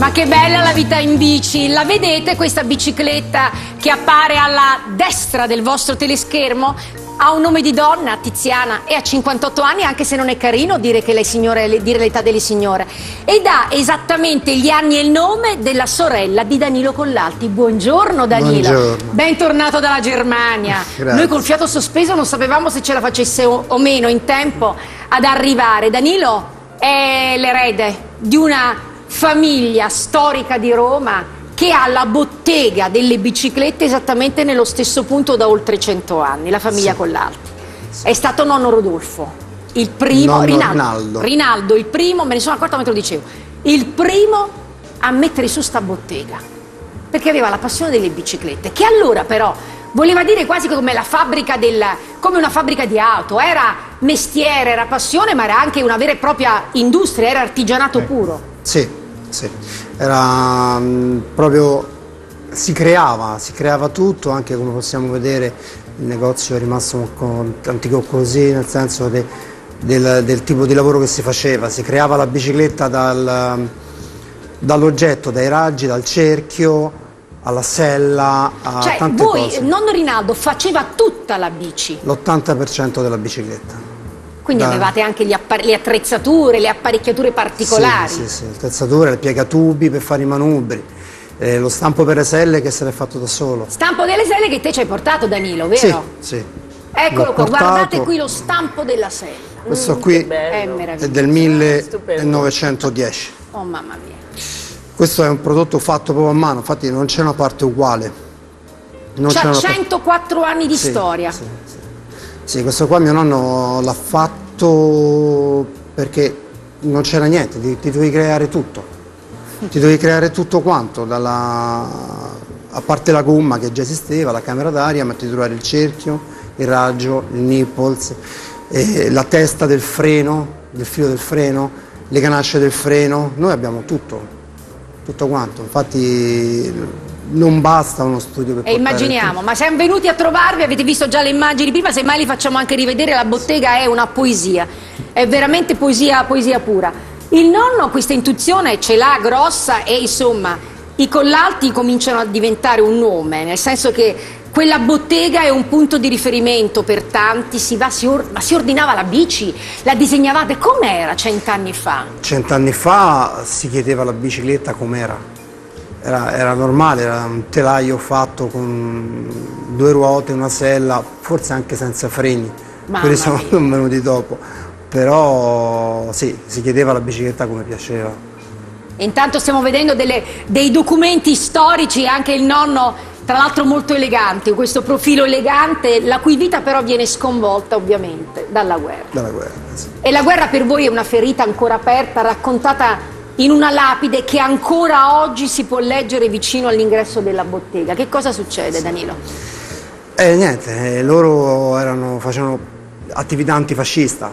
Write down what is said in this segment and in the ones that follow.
Ma che bella la vita in bici! La vedete questa bicicletta che appare alla destra del vostro teleschermo? Ha un nome di donna, Tiziana, e ha 58 anni, anche se non è carino dire che dire l'età delle signore. Ed ha esattamente gli anni e il nome della sorella di Danilo Collalti. Buongiorno Danilo. Buongiorno. Bentornato dalla Germania. Grazie. Noi col fiato sospeso non sapevamo se ce la facesse o meno in tempo ad arrivare. Danilo è l'erede di una famiglia storica di Roma che ha la bottega delle biciclette esattamente nello stesso punto da oltre 100 anni, la famiglia Collalti. È stato nonno Rodolfo, il primo, Rinaldo, il primo, me ne sono accorta mentre lo dicevo, il primo a mettere su sta bottega, perché aveva la passione delle biciclette, che allora però voleva dire quasi come la fabbrica come una fabbrica di auto, era mestiere, era passione, ma era anche una vera e propria industria, era artigianato puro. Sì, sì, era proprio, si creava tutto, anche come possiamo vedere il negozio è rimasto antico così, nel senso del tipo di lavoro che si faceva, si creava la bicicletta dall'oggetto, dai raggi, dal cerchio, alla sella, a tante cose. Cioè voi, nonno Rinaldo, faceva tutta la bici? L'80% della bicicletta. Quindi avevate anche le attrezzature, le apparecchiature particolari? Sì, le attrezzature, le piegatubi per fare i manubri, lo stampo per le selle che se l'è fatto da solo. Stampo delle selle che te ci hai portato, Danilo, vero? Sì. Eccolo qua, guardate qui lo stampo della sella. Questo qui è del 1910. Oh mamma mia. Questo è un prodotto fatto proprio a mano, infatti non c'è una parte uguale. C'ha 104 anni di storia. Sì, questo qua mio nonno l'ha fatto perché non c'era niente, ti dovevi creare tutto. Ti dovevi creare tutto quanto, a parte la gomma che già esisteva, la camera d'aria, ma ti dovevi trovare il cerchio, il raggio, il nipples, la testa del freno, del filo del freno, le ganasce del freno. Noi abbiamo tutto quanto, infatti non basta uno studio per portare immaginiamo, ma siamo venuti a trovarvi, avete visto già le immagini prima, semmai li facciamo anche rivedere, la bottega è una poesia, è veramente poesia pura. Il nonno questa intuizione ce l'ha grossa e insomma i Collalti cominciano a diventare un nome, nel senso che quella bottega è un punto di riferimento per tanti, ma si ordinava la bici, la disegnavate, com'era 100 anni fa? 100 anni fa si chiedeva la bicicletta com'era. Era normale, era un telaio fatto con 2 ruote, una sella, forse anche senza freni, quelli sono venuti dopo, però sì, si chiedeva la bicicletta come piaceva. Intanto stiamo vedendo dei documenti storici, anche il nonno, tra l'altro molto elegante, questo profilo elegante, la cui vita però viene sconvolta ovviamente dalla guerra. Sì. E la guerra per voi è una ferita ancora aperta, raccontata in una lapide che ancora oggi si può leggere vicino all'ingresso della bottega. Che cosa succede, Danilo? Niente, loro facevano attività antifascista,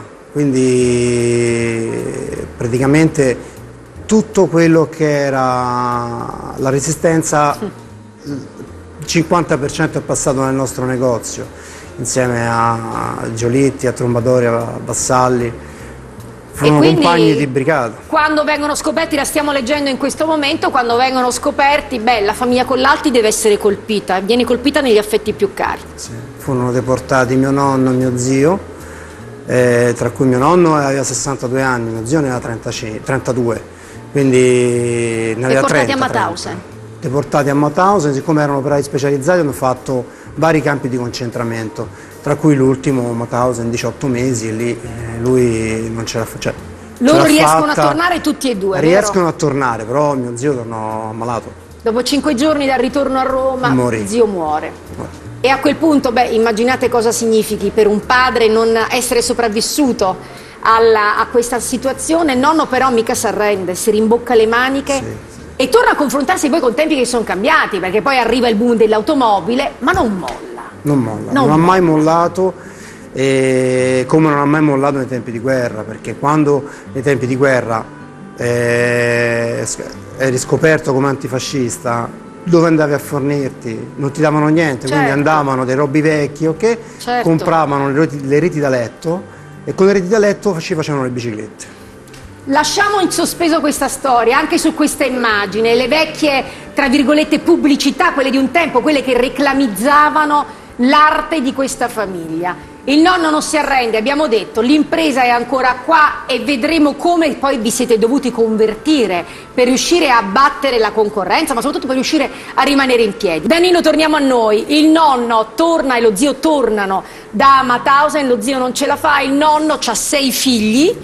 quindi praticamente tutto quello che era la resistenza, il 50% è passato nel nostro negozio, insieme a Giolitti, a Trombadori, a Vassalli. Furono compagni di brigata. Quando vengono scoperti, la stiamo leggendo in questo momento, quando vengono scoperti, la famiglia Collalti deve essere colpita, viene colpita negli affetti più cari. Sì. Furono deportati mio nonno e mio zio, tra cui mio nonno aveva 62 anni, mio zio ne aveva 32, quindi ne aveva 30. Deportati a Mauthausen. Deportati a Mauthausen, siccome erano operai specializzati hanno fatto vari campi di concentramento, tra cui l'ultimo Mauthausen 18 mesi e lì lui non ce la faceva. Loro riescono a tornare tutti e due, riescono a tornare, però mio zio tornò ammalato. Dopo 5 giorni dal ritorno a Roma, zio muore. E a quel punto, immaginate cosa significhi per un padre non essere sopravvissuto a questa situazione. Nonno però mica si arrende, si rimbocca le maniche e torna a confrontarsi poi con tempi che sono cambiati, perché poi arriva il boom dell'automobile, ma non molla. Non ha mai mollato, come non ha mai mollato nei tempi di guerra, perché quando nei tempi di guerra eri scoperto come antifascista, dove andavi a fornirti? Non ti davano niente, quindi andavano dei robbi vecchi, compravano le reti da letto e con le reti da letto facevano le biciclette. Lasciamo in sospeso questa storia, anche su questa immagine, le vecchie, tra virgolette, pubblicità, quelle di un tempo, quelle che reclamizzavano l'arte di questa famiglia. Il nonno non si arrende, abbiamo detto, l'impresa è ancora qua e vedremo come poi vi siete dovuti convertire per riuscire a battere la concorrenza, ma soprattutto per riuscire a rimanere in piedi. Danilo, torniamo a noi. Il nonno torna e lo zio tornano da Mauthausen, lo zio non ce la fa, il nonno ha 6 figli,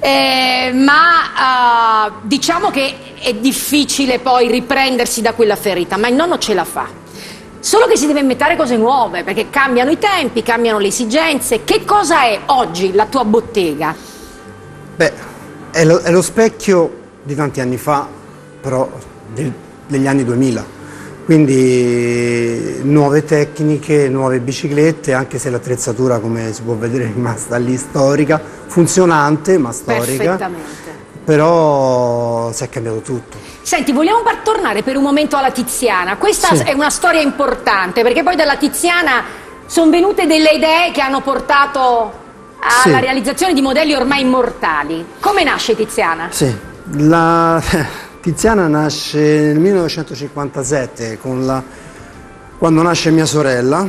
ma diciamo che è difficile poi riprendersi da quella ferita, ma il nonno ce la fa. Solo che si deve inventare cose nuove, perché cambiano i tempi, cambiano le esigenze. Che cosa è oggi la tua bottega? Beh, è lo specchio di tanti anni fa, però degli anni 2000. Quindi nuove tecniche, nuove biciclette, anche se l'attrezzatura, come si può vedere, è rimasta lì storica, funzionante ma storica. Perfettamente. Però si è cambiato tutto. Senti, vogliamo tornare per un momento alla Tiziana. Questa è una storia importante, perché poi dalla Tiziana sono venute delle idee che hanno portato alla realizzazione di modelli ormai immortali. Come nasce Tiziana? Sì, Tiziana nasce nel 1957, quando nasce mia sorella,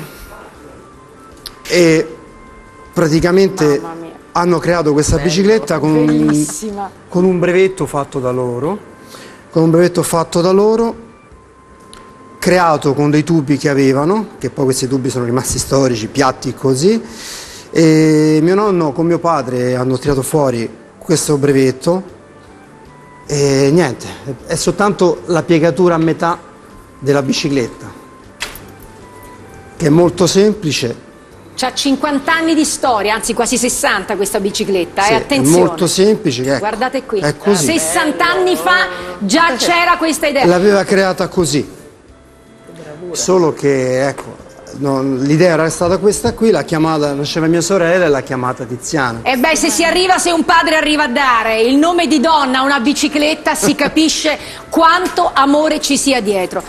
e praticamente hanno creato questa bicicletta con un brevetto fatto da loro. Creato con dei tubi che avevano, che poi questi tubi sono rimasti storici, piatti così, e mio nonno con mio padre hanno tirato fuori questo brevetto e niente, è soltanto la piegatura a metà della bicicletta, che è molto semplice. C'ha 50 anni di storia, anzi quasi 60 questa bicicletta, sì, attenzione. È molto semplice, ecco, guardate qui, è così. 60 anni fa già c'era questa idea. L'aveva creata così, solo che ecco, l'idea era stata questa qui, l'ha chiamata, nasceva mia sorella e l'ha chiamata Tiziana. E beh, se un padre arriva a dare il nome di donna a una bicicletta si capisce quanto amore ci sia dietro.